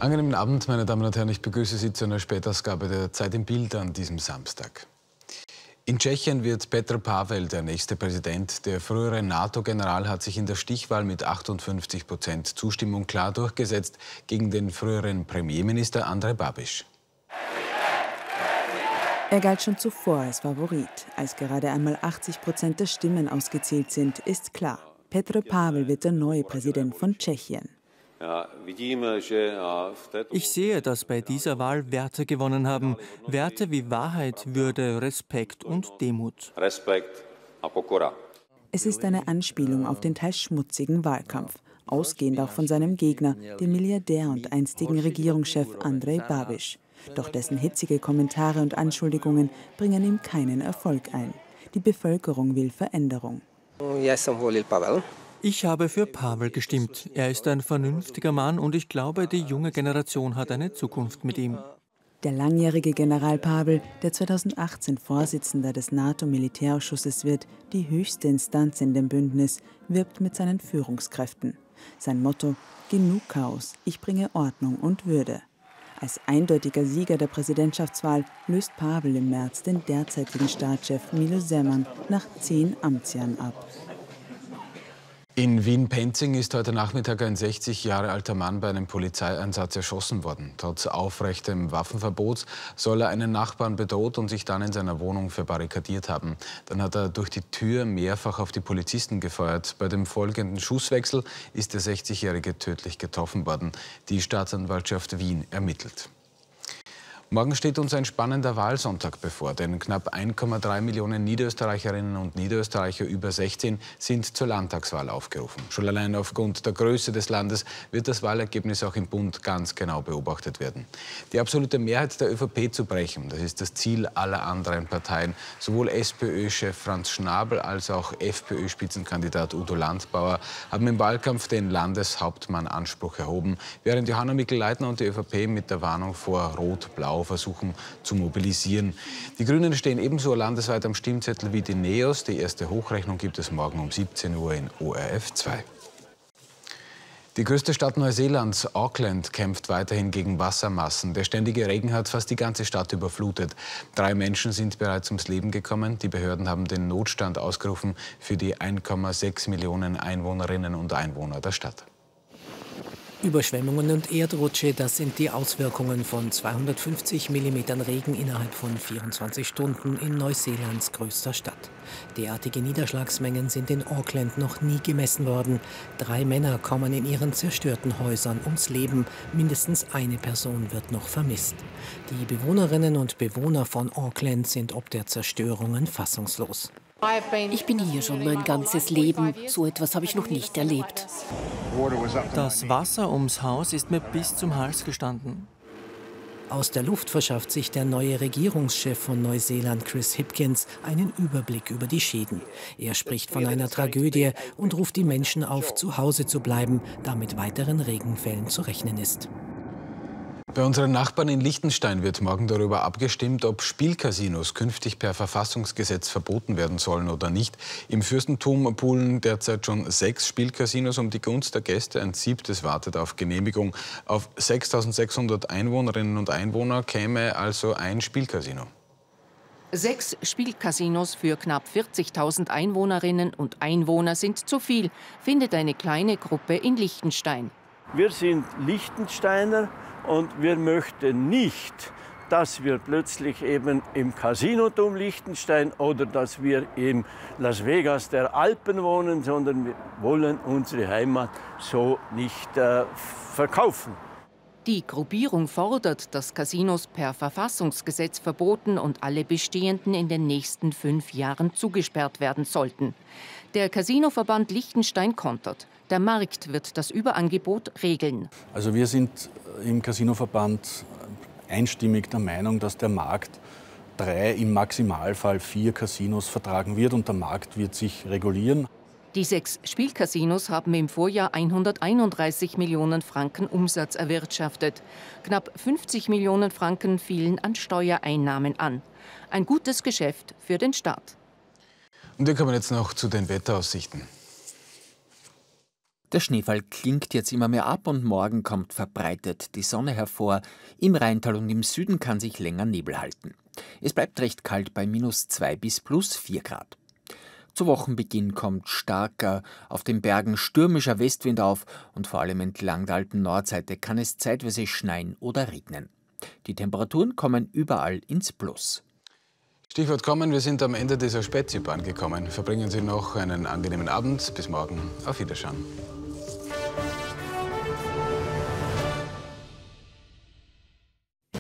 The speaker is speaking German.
Angenehmen Abend, meine Damen und Herren. Ich begrüße Sie zu einer Spätausgabe der Zeit im Bild an diesem Samstag. In Tschechien wird Petr Pavel der nächste Präsident. Der frühere NATO-General hat sich in der Stichwahl mit 58% Zustimmung klar durchgesetzt gegen den früheren Premierminister Andrej Babiš. Er galt schon zuvor als Favorit. Als gerade einmal 80% der Stimmen ausgezählt sind, ist klar, Petr Pavel wird der neue Präsident von Tschechien. Ich sehe, dass bei dieser Wahl Werte gewonnen haben. Werte wie Wahrheit, Würde, Respekt und Demut. Es ist eine Anspielung auf den teils schmutzigen Wahlkampf, ausgehend auch von seinem Gegner, dem Milliardär und einstigen Regierungschef Andrej Babiš. Doch dessen hitzige Kommentare und Anschuldigungen bringen ihm keinen Erfolg ein. Die Bevölkerung will Veränderung. Ich habe für Pavel gestimmt. Er ist ein vernünftiger Mann und ich glaube, die junge Generation hat eine Zukunft mit ihm. Der langjährige General Pavel, der 2018 Vorsitzender des NATO-Militärausschusses wird, die höchste Instanz in dem Bündnis, wirbt mit seinen Führungskräften. Sein Motto: Genug Chaos, ich bringe Ordnung und Würde. Als eindeutiger Sieger der Präsidentschaftswahl löst Pavel im März den derzeitigen Staatschef Milo Zeman nach 10 Amtsjahren ab. In Wien-Penzing ist heute Nachmittag ein 60 Jahre alter Mann bei einem Polizeieinsatz erschossen worden. Trotz aufrechtem Waffenverbots soll er einen Nachbarn bedroht und sich dann in seiner Wohnung verbarrikadiert haben. Dann hat er durch die Tür mehrfach auf die Polizisten gefeuert. Bei dem folgenden Schusswechsel ist der 60-Jährige tödlich getroffen worden. Die Staatsanwaltschaft Wien ermittelt. Morgen steht uns ein spannender Wahlsonntag bevor, denn knapp 1,3 Millionen Niederösterreicherinnen und Niederösterreicher über 16 sind zur Landtagswahl aufgerufen. Schon allein aufgrund der Größe des Landes wird das Wahlergebnis auch im Bund ganz genau beobachtet werden. Die absolute Mehrheit der ÖVP zu brechen, das ist das Ziel aller anderen Parteien. Sowohl SPÖ-Chef Franz Schnabel als auch FPÖ-Spitzenkandidat Udo Landbauer haben im Wahlkampf den Landeshauptmann-Anspruch erhoben, während Johanna Mikl-Leitner und die ÖVP mit der Warnung vor Rot-Blau versuchen zu mobilisieren. Die Grünen stehen ebenso landesweit am Stimmzettel wie die NEOS. Die erste Hochrechnung gibt es morgen um 17 Uhr in ORF 2. Die größte Stadt Neuseelands, Auckland, kämpft weiterhin gegen Wassermassen. Der ständige Regen hat fast die ganze Stadt überflutet. 3 Menschen sind bereits ums Leben gekommen. Die Behörden haben den Notstand ausgerufen für die 1,6 Millionen Einwohnerinnen und Einwohner der Stadt. Überschwemmungen und Erdrutsche, das sind die Auswirkungen von 250 mm Regen innerhalb von 24 Stunden in Neuseelands größter Stadt. Derartige Niederschlagsmengen sind in Auckland noch nie gemessen worden. 3 Männer kommen in ihren zerstörten Häusern ums Leben. Mindestens eine Person wird noch vermisst. Die Bewohnerinnen und Bewohner von Auckland sind ob der Zerstörungen fassungslos. Ich bin hier schon mein ganzes Leben. So etwas habe ich noch nicht erlebt. Das Wasser ums Haus ist mir bis zum Hals gestanden. Aus der Luft verschafft sich der neue Regierungschef von Neuseeland, Chris Hipkins, einen Überblick über die Schäden. Er spricht von einer Tragödie und ruft die Menschen auf, zu Hause zu bleiben, da mit weiteren Regenfällen zu rechnen ist. Bei unseren Nachbarn in Liechtenstein wird morgen darüber abgestimmt, ob Spielcasinos künftig per Verfassungsgesetz verboten werden sollen oder nicht. Im Fürstentum poolen derzeit schon 6 Spielcasinos um die Gunst der Gäste. Ein 7. wartet auf Genehmigung. Auf 6.600 Einwohnerinnen und Einwohner käme also ein Spielcasino. 6 Spielcasinos für knapp 40.000 Einwohnerinnen und Einwohner sind zu viel, findet eine kleine Gruppe in Liechtenstein. Wir sind Liechtensteiner. Und wir möchten nicht, dass wir plötzlich eben im Casinotum Liechtenstein oder dass wir in Las Vegas der Alpen wohnen, sondern wir wollen unsere Heimat so nicht verkaufen. Die Gruppierung fordert, dass Casinos per Verfassungsgesetz verboten und alle bestehenden in den nächsten 5 Jahren zugesperrt werden sollten. Der Casinoverband Liechtenstein kontert. Der Markt wird das Überangebot regeln. Also wir sind im Casinoverband einstimmig der Meinung, dass der Markt 3, im Maximalfall 4 Casinos vertragen wird und der Markt wird sich regulieren. Die 6 Spielcasinos haben im Vorjahr 131 Millionen Franken Umsatz erwirtschaftet. Knapp 50 Millionen Franken fielen an Steuereinnahmen an. Ein gutes Geschäft für den Staat. Und wir kommen jetzt noch zu den Wetteraussichten. Der Schneefall klingt jetzt immer mehr ab und morgen kommt verbreitet die Sonne hervor. Im Rheintal und im Süden kann sich länger Nebel halten. Es bleibt recht kalt bei -2 bis +4 Grad. Zu Wochenbeginn kommt starker, auf den Bergen stürmischer Westwind auf und vor allem entlang der alten Nordseite kann es zeitweise schneien oder regnen. Die Temperaturen kommen überall ins Plus. Stichwort kommen, wir sind am Ende dieser Spätschippe angekommen. Verbringen Sie noch einen angenehmen Abend. Bis morgen. Auf Wiedersehen.